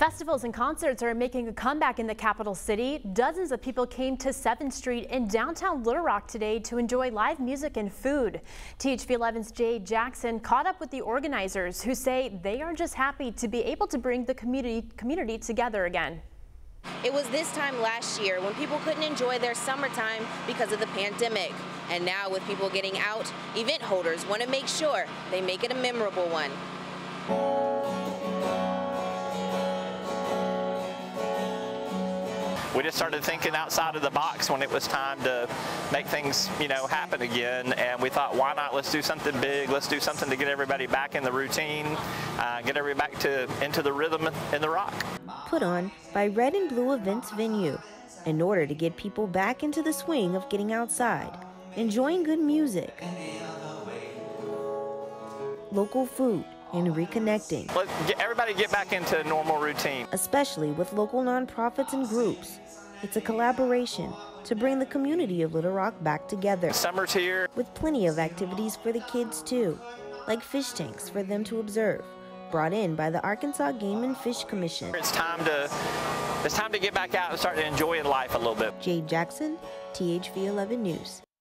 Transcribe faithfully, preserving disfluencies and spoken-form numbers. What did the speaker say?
Festivals and concerts are making a comeback in the capital city. Dozens of people came to seventh street in downtown Little Rock today to enjoy live music and food. T H V eleven's Jay Jackson caught up with the organizers, who say they are just happy to be able to bring the community, community together again. It was this time last year when people couldn't enjoy their summertime because of the pandemic. And now with people getting out, event holders want to make sure they make it a memorable one. We just started thinking outside of the box when it was time to make things, you know, happen again. And we thought, why not? Let's do something big. Let's do something to get everybody back in the routine, uh, get everybody back to into the rhythm in the rock. Put on by Red and Blue Events Venue in order to get people back into the swing of getting outside, enjoying good music, local food, and reconnecting. Let get everybody get back into a normal routine. Especially with local nonprofits and groups. It's a collaboration to bring the community of Little Rock back together. Summer's here. With plenty of activities for the kids too, like fish tanks for them to observe, brought in by the Arkansas Game and Fish Commission. It's time to, it's time to get back out and start enjoying life a little bit. Jay Jackson, T H V eleven News.